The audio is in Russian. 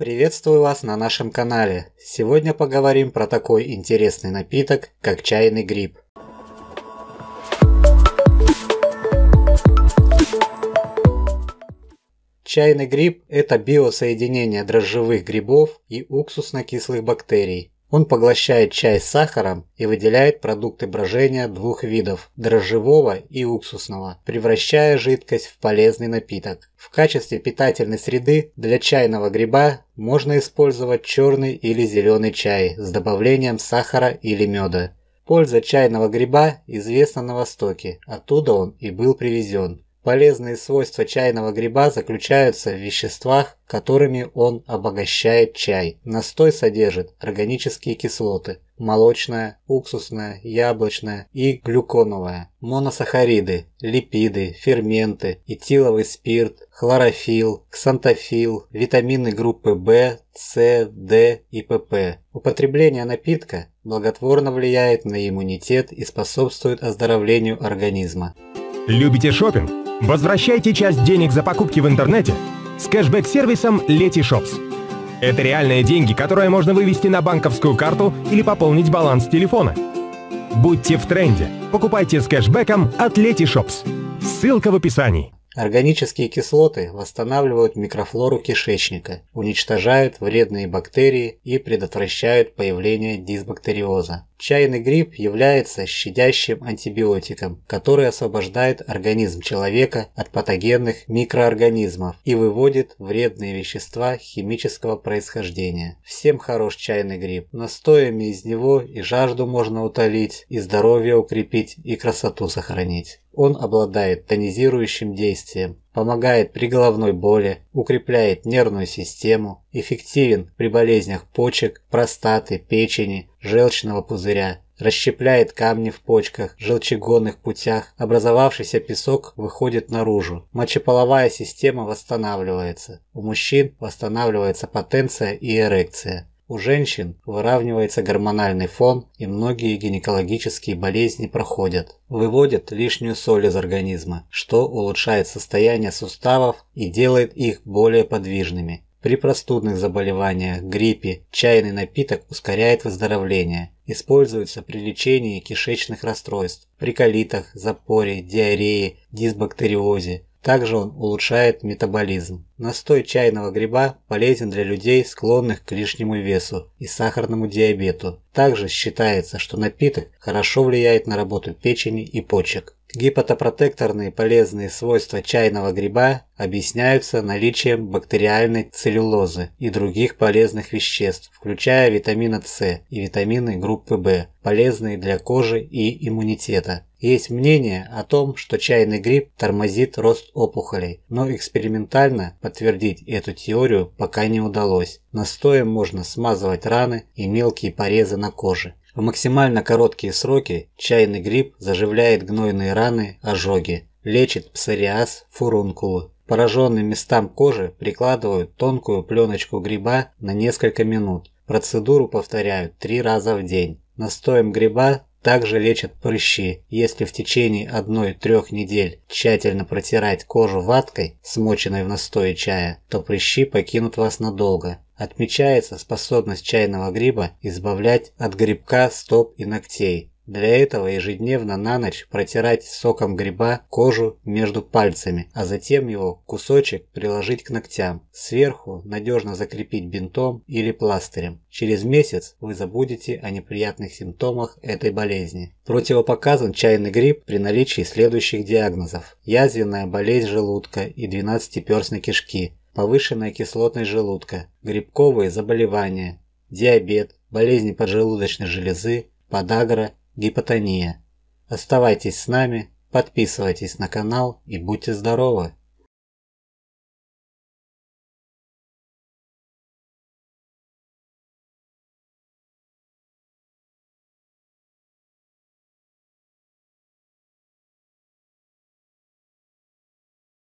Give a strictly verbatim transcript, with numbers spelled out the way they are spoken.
Приветствую вас на нашем канале. Сегодня поговорим про такой интересный напиток, как чайный гриб. Чайный гриб – это биосоединение дрожжевых грибов и уксусно-кислых бактерий. Он поглощает чай с сахаром и выделяет продукты брожения двух видов – дрожжевого и уксусного, превращая жидкость в полезный напиток. В качестве питательной среды для чайного гриба можно использовать черный или зеленый чай с добавлением сахара или меда. Польза чайного гриба известна на Востоке, оттуда он и был привезен. Полезные свойства чайного гриба заключаются в веществах, которыми он обогащает чай. Настой содержит органические кислоты – молочная, уксусная, яблочная и глюконовая, моносахариды, липиды, ферменты, этиловый спирт, хлорофилл, ксантофилл, витамины группы В, С, Д и ПП. Употребление напитка благотворно влияет на иммунитет и способствует оздоровлению организма. Любите шопинг? Возвращайте часть денег за покупки в интернете с кэшбэк-сервисом Letyshops. Это реальные деньги, которые можно вывести на банковскую карту или пополнить баланс телефона. Будьте в тренде. Покупайте с кэшбэком от Letyshops. Ссылка в описании. Органические кислоты восстанавливают микрофлору кишечника, уничтожают вредные бактерии и предотвращают появление дисбактериоза. Чайный гриб является щадящим антибиотиком, который освобождает организм человека от патогенных микроорганизмов и выводит вредные вещества химического происхождения. Всем хорош чайный гриб. Настоями из него и жажду можно утолить, и здоровье укрепить, и красоту сохранить. Он обладает тонизирующим действием, помогает при головной боли, укрепляет нервную систему, эффективен при болезнях почек, простаты, печени, желчного пузыря, расщепляет камни в почках, желчегонных путях, образовавшийся песок выходит наружу, мочеполовая система восстанавливается, у мужчин восстанавливается потенция и эрекция. У женщин выравнивается гормональный фон, и многие гинекологические болезни проходят. Выводят лишнюю соль из организма, что улучшает состояние суставов и делает их более подвижными. При простудных заболеваниях, гриппе, чайный напиток ускоряет выздоровление. Используется при лечении кишечных расстройств, при колитах, запоре, диарее, дисбактериозе. Также он улучшает метаболизм. Настой чайного гриба полезен для людей, склонных к лишнему весу и сахарному диабету. Также считается, что напиток хорошо влияет на работу печени и почек. Гепатопротекторные полезные свойства чайного гриба объясняются наличием бактериальной целлюлозы и других полезных веществ, включая витамина С и витамины группы В, полезные для кожи и иммунитета. Есть мнение о том, что чайный гриб тормозит рост опухолей, но экспериментально подтвердить эту теорию пока не удалось. Настоем можно смазывать раны и мелкие порезы на коже. В максимально короткие сроки чайный гриб заживляет гнойные раны, ожоги, лечит псориаз, фурункулы. Пораженным местам кожи прикладывают тонкую пленочку гриба на несколько минут. Процедуру повторяют три раза в день. Настоем гриба также лечат прыщи. Если в течение одной-трех недель тщательно протирать кожу ваткой, смоченной в настое чая, то прыщи покинут вас надолго. Отмечается способность чайного гриба избавлять от грибка стоп и ногтей. Для этого ежедневно на ночь протирать соком гриба кожу между пальцами, а затем его кусочек приложить к ногтям. Сверху надежно закрепить бинтом или пластырем. Через месяц вы забудете о неприятных симптомах этой болезни. Противопоказан чайный гриб при наличии следующих диагнозов: язвенная болезнь желудка и двенадцатиперстной кишки, повышенная кислотность желудка, грибковые заболевания, диабет, болезни поджелудочной железы, подагра, гипотония. Оставайтесь с нами, подписывайтесь на канал и будьте здоровы!